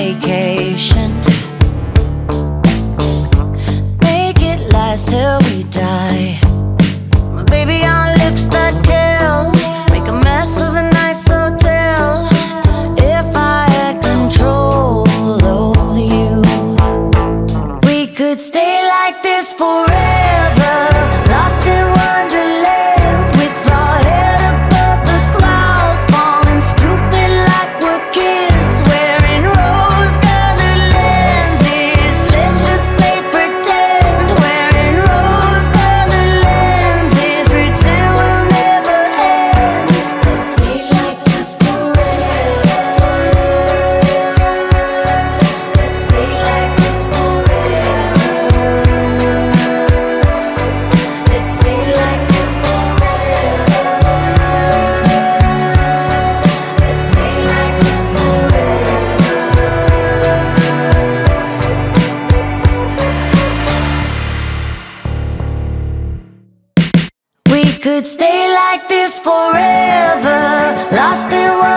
vacation. Make it last till we die. My baby on lips that kill. Make a mess of a nice hotel. If I had control over you, we could stay like this forever, lost in wonderland, with our head above the clouds, falling stupid like we're kids, wearing rose-colored lenses. Let's just play pretend, wearing rose-colored lenses, pretend we'll never end. Let's stay like this forever. Let's stay like this forever. Let's stay like this forever. Let's stay like this forever. We could stay like this forever, lost in